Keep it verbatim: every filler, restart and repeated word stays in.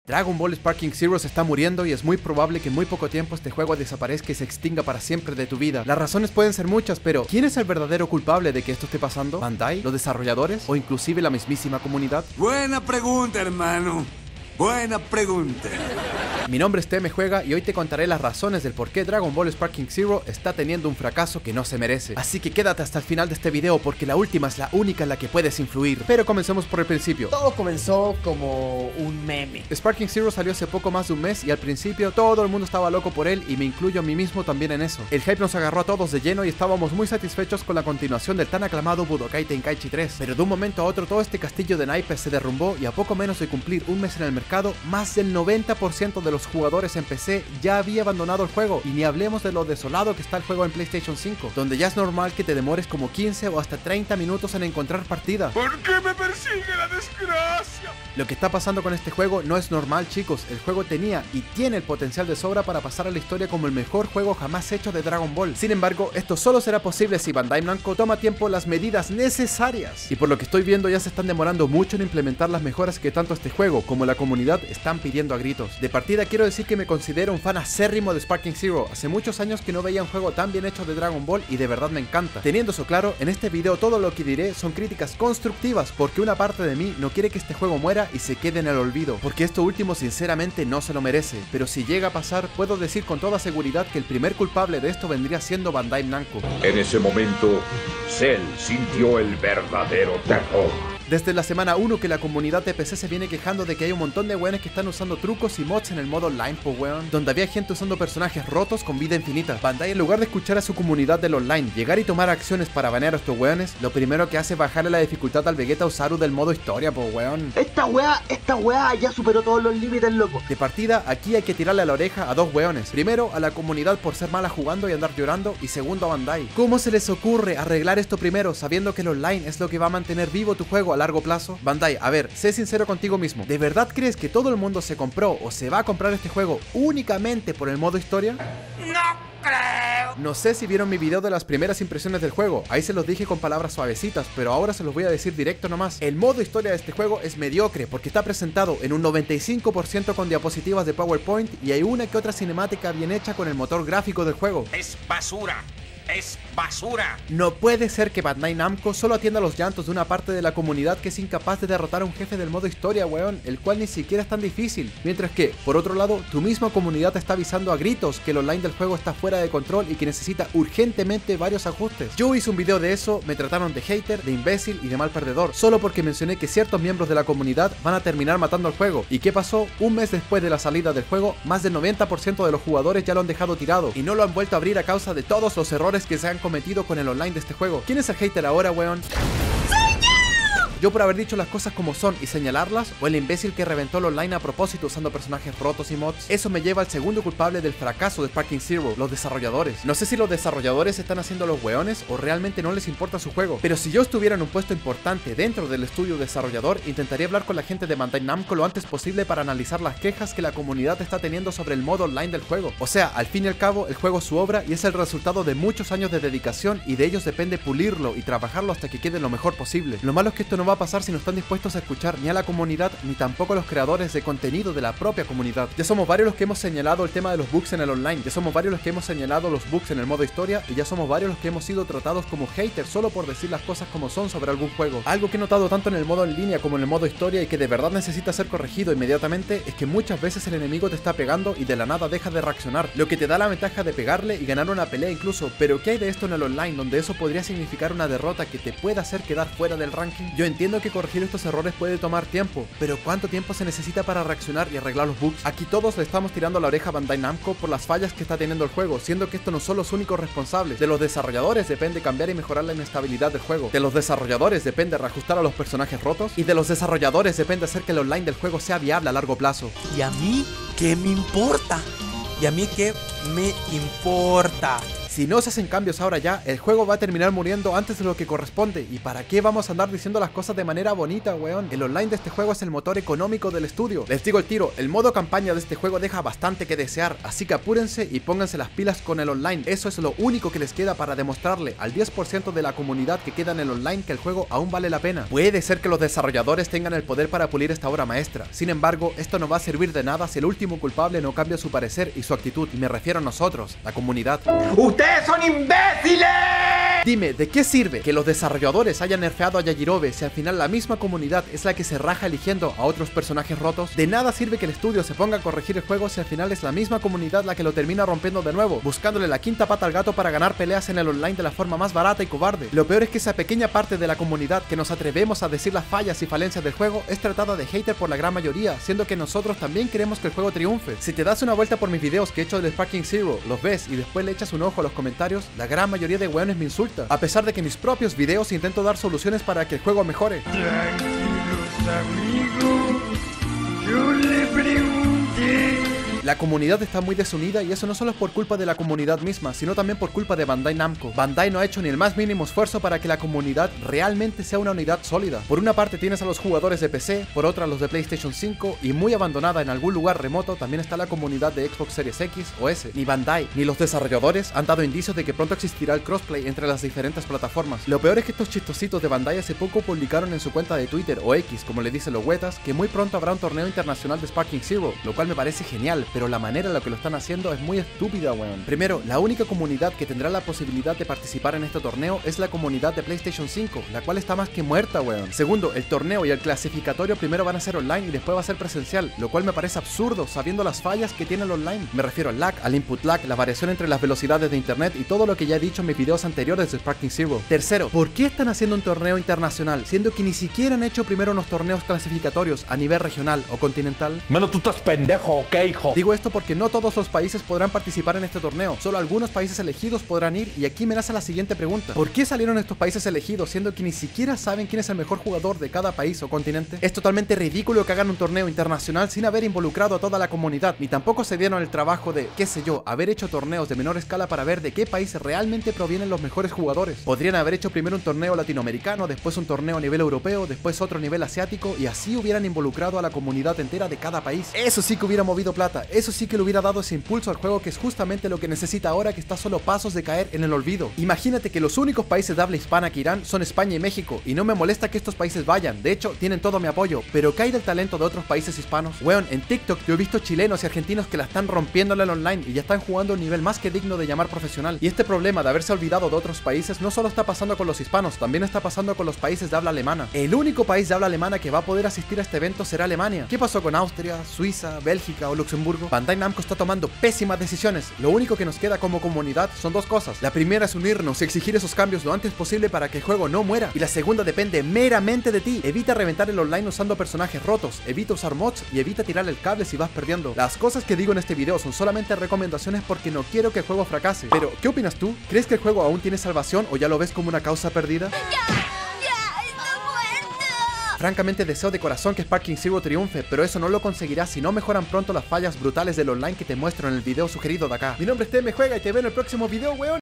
Dragon Ball Sparking Zero se está muriendo y es muy probable que en muy poco tiempo este juego desaparezca y se extinga para siempre de tu vida. Las razones pueden ser muchas, pero ¿quién es el verdadero culpable de que esto esté pasando? ¿Bandai? ¿Los desarrolladores? ¿O inclusive la mismísima comunidad? Buena pregunta, hermano. Buena pregunta. Mi nombre es TMJuega y hoy te contaré las razones del por qué Dragon Ball Sparking Zero está teniendo un fracaso que no se merece. Así que quédate hasta el final de este video porque la última es la única en la que puedes influir. Pero comencemos por el principio. Todo comenzó como un meme. Sparking Zero salió hace poco más de un mes y al principio todo el mundo estaba loco por él y me incluyo a mí mismo también en eso. El hype nos agarró a todos de lleno y estábamos muy satisfechos con la continuación del tan aclamado Budokai Tenkaichi tres. Pero de un momento a otro todo este castillo de naipes se derrumbó y a poco menos de cumplir un mes en el mercado, más del noventa por ciento de los jugadores en P C ya había abandonado el juego, y ni hablemos de lo desolado que está el juego en PlayStation cinco, donde ya es normal que te demores como quince o hasta treinta minutos en encontrar partida. ¿Por qué me persigue la desgracia? Lo que está pasando con este juego no es normal, chicos. El juego tenía y tiene el potencial de sobra para pasar a la historia como el mejor juego jamás hecho de Dragon Ball. Sin embargo, esto solo será posible si Bandai Namco toma a tiempo las medidas necesarias. Y por lo que estoy viendo ya se están demorando mucho en implementar las mejoras que tanto este juego como la comunidad están pidiendo a gritos. De partida quiero decir que me considero un fan acérrimo de Sparking Zero. Hace muchos años que no veía un juego tan bien hecho de Dragon Ball y de verdad me encanta. Teniendo eso claro, en este video todo lo que diré son críticas constructivas porque una parte de mí no quiere que este juego muera y se quede en el olvido, porque esto último sinceramente no se lo merece. Pero si llega a pasar, puedo decir con toda seguridad que el primer culpable de esto vendría siendo Bandai Namco. En ese momento, Cell sintió el verdadero terror. Desde la semana uno que la comunidad de P C se viene quejando de que hay un montón de weones que están usando trucos y mods en el modo online, po weón, donde había gente usando personajes rotos con vida infinita. Bandai, en lugar de escuchar a su comunidad del online, llegar y tomar acciones para banear a estos weones, lo primero que hace es bajarle la dificultad al Vegeta Osaru del modo historia, po weón. Esta weá, esta weá ya superó todos los límites, loco. De partida, aquí hay que tirarle a la oreja a dos weones. Primero, a la comunidad por ser mala jugando y andar llorando, y segundo a Bandai. ¿Cómo se les ocurre arreglar esto primero, sabiendo que el online es lo que va a mantener vivo tu juego a largo plazo? Bandai, a ver, sé sincero contigo mismo. ¿De verdad crees que todo el mundo se compró o se va a comprar este juego únicamente por el modo historia? No creo. No sé si vieron mi video de las primeras impresiones del juego, ahí se los dije con palabras suavecitas, pero ahora se los voy a decir directo nomás. El modo historia de este juego es mediocre porque está presentado en un noventa y cinco por ciento con diapositivas de PowerPoint y hay una que otra cinemática bien hecha con el motor gráfico del juego. Es basura. Es basura. No puede ser que Bandai Namco solo atienda los llantos de una parte de la comunidad que es incapaz de derrotar a un jefe del modo historia, weón, el cual ni siquiera es tan difícil. Mientras que, por otro lado, tu misma comunidad te está avisando a gritos que el online del juego está fuera de control y que necesita urgentemente varios ajustes. Yo hice un video de eso, me trataron de hater, de imbécil y de mal perdedor, solo porque mencioné que ciertos miembros de la comunidad van a terminar matando al juego. ¿Y qué pasó? Un mes después de la salida del juego, más del noventa por ciento de los jugadores ya lo han dejado tirado y no lo han vuelto a abrir a causa de todos los errores que se han cometido con el online de este juego. ¿Quién es el hater ahora, weón? ¿Yo por haber dicho las cosas como son y señalarlas? ¿O el imbécil que reventó el online a propósito usando personajes rotos y mods? Eso me lleva al segundo culpable del fracaso de Sparking Zero, los desarrolladores. No sé si los desarrolladores están haciendo los weones o realmente no les importa su juego, pero si yo estuviera en un puesto importante dentro del estudio desarrollador, intentaría hablar con la gente de Bandai Namco lo antes posible para analizar las quejas que la comunidad está teniendo sobre el modo online del juego. O sea, al fin y al cabo, el juego es su obra y es el resultado de muchos años de dedicación y de ellos depende pulirlo y trabajarlo hasta que quede lo mejor posible. Lo malo es que esto no va a pasar si no están dispuestos a escuchar ni a la comunidad ni tampoco a los creadores de contenido de la propia comunidad. Ya somos varios los que hemos señalado el tema de los bugs en el online, ya somos varios los que hemos señalado los bugs en el modo historia y ya somos varios los que hemos sido tratados como haters solo por decir las cosas como son sobre algún juego. Algo que he notado tanto en el modo en línea como en el modo historia y que de verdad necesita ser corregido inmediatamente es que muchas veces el enemigo te está pegando y de la nada deja de reaccionar, lo que te da la ventaja de pegarle y ganar una pelea incluso. Pero ¿qué hay de esto en el online donde eso podría significar una derrota que te pueda hacer quedar fuera del ranking? Yo entiendo que corregir estos errores puede tomar tiempo, pero ¿cuánto tiempo se necesita para reaccionar y arreglar los bugs? Aquí todos le estamos tirando la oreja a Bandai Namco por las fallas que está teniendo el juego, siendo que estos no son los únicos responsables. De los desarrolladores depende cambiar y mejorar la inestabilidad del juego, de los desarrolladores depende reajustar a los personajes rotos y de los desarrolladores depende hacer que el online del juego sea viable a largo plazo. ¿Y a mí qué me importa? ¿Y a mí qué me importa? Si no se hacen cambios ahora ya, el juego va a terminar muriendo antes de lo que corresponde. ¿Y para qué vamos a andar diciendo las cosas de manera bonita, weón? El online de este juego es el motor económico del estudio. Les digo el tiro, el modo campaña de este juego deja bastante que desear, así que apúrense y pónganse las pilas con el online. Eso es lo único que les queda para demostrarle al diez por ciento de la comunidad que queda en el online que el juego aún vale la pena. Puede ser que los desarrolladores tengan el poder para pulir esta obra maestra, sin embargo, esto no va a servir de nada si el último culpable no cambia su parecer y su actitud, y me refiero a nosotros, la comunidad. ¡Ustedes son imbéciles! Dime, ¿de qué sirve que los desarrolladores hayan nerfeado a Yajirobe si al final la misma comunidad es la que se raja eligiendo a otros personajes rotos? De nada sirve que el estudio se ponga a corregir el juego si al final es la misma comunidad la que lo termina rompiendo de nuevo, buscándole la quinta pata al gato para ganar peleas en el online de la forma más barata y cobarde. Lo peor es que esa pequeña parte de la comunidad que nos atrevemos a decir las fallas y falencias del juego es tratada de hater por la gran mayoría, siendo que nosotros también queremos que el juego triunfe. Si te das una vuelta por mis videos que he hecho del Sparking Zero, los ves y después le echas un ojo a los comentarios, la gran mayoría de weones me insulta, a pesar de que en mis propios videos intento dar soluciones para que el juego mejore. Tranquilos amigos, yo le pregunté. La comunidad está muy desunida y eso no solo es por culpa de la comunidad misma, sino también por culpa de Bandai Namco. Bandai no ha hecho ni el más mínimo esfuerzo para que la comunidad realmente sea una unidad sólida. Por una parte tienes a los jugadores de P C, por otra los de PlayStation cinco, y muy abandonada en algún lugar remoto también está la comunidad de Xbox Series X o S. Ni Bandai ni los desarrolladores han dado indicios de que pronto existirá el crossplay entre las diferentes plataformas. Lo peor es que estos chistositos de Bandai hace poco publicaron en su cuenta de Twitter o X, como le dicen los huetas, que muy pronto habrá un torneo internacional de Sparking Zero, lo cual me parece genial, pero la manera en la que lo están haciendo es muy estúpida, weón. Primero, la única comunidad que tendrá la posibilidad de participar en este torneo es la comunidad de PlayStation cinco, la cual está más que muerta, weón. Segundo, el torneo y el clasificatorio primero van a ser online y después va a ser presencial, lo cual me parece absurdo sabiendo las fallas que tiene el online. Me refiero al lag, al input lag, la variación entre las velocidades de internet y todo lo que ya he dicho en mis videos anteriores de Sparking Zero. Tercero, ¿por qué están haciendo un torneo internacional, siendo que ni siquiera han hecho primero unos torneos clasificatorios a nivel regional o continental? Mano, tú estás pendejo, ¿ok, hijo? Digo esto porque no todos los países podrán participar en este torneo, solo algunos países elegidos podrán ir, y aquí me nace la siguiente pregunta: ¿por qué salieron estos países elegidos siendo que ni siquiera saben quién es el mejor jugador de cada país o continente? Es totalmente ridículo que hagan un torneo internacional sin haber involucrado a toda la comunidad, ni tampoco se dieron el trabajo de, qué sé yo, haber hecho torneos de menor escala para ver de qué país realmente provienen los mejores jugadores. Podrían haber hecho primero un torneo latinoamericano, después un torneo a nivel europeo, después otro a nivel asiático, y así hubieran involucrado a la comunidad entera de cada país. Eso sí que hubiera movido plata, eso sí que le hubiera dado ese impulso al juego, que es justamente lo que necesita ahora, que está solo pasos de caer en el olvido. Imagínate que los únicos países de habla hispana que irán son España y México, y no me molesta que estos países vayan, de hecho tienen todo mi apoyo, pero ¿qué hay del talento de otros países hispanos? Weón, en TikTok yo he visto chilenos y argentinos que la están rompiéndole al online y ya están jugando a un nivel más que digno de llamar profesional. Y este problema de haberse olvidado de otros países no solo está pasando con los hispanos, también está pasando con los países de habla alemana. El único país de habla alemana que va a poder asistir a este evento será Alemania. ¿Qué pasó con Austria, Suiza, Bélgica o Luxemburgo? Bandai Namco está tomando pésimas decisiones. Lo único que nos queda como comunidad son dos cosas. La primera es unirnos y exigir esos cambios lo antes posible para que el juego no muera. Y la segunda depende meramente de ti. Evita reventar el online usando personajes rotos, evita usar mods y evita tirar el cable si vas perdiendo. Las cosas que digo en este video son solamente recomendaciones porque no quiero que el juego fracase. Pero, ¿qué opinas tú? ¿Crees que el juego aún tiene salvación o ya lo ves como una causa perdida? Francamente deseo de corazón que Sparking Zero triunfe, pero eso no lo conseguirá si no mejoran pronto las fallas brutales del online que te muestro en el video sugerido de acá. Mi nombre es Teme Juega y te veo en el próximo video, weón.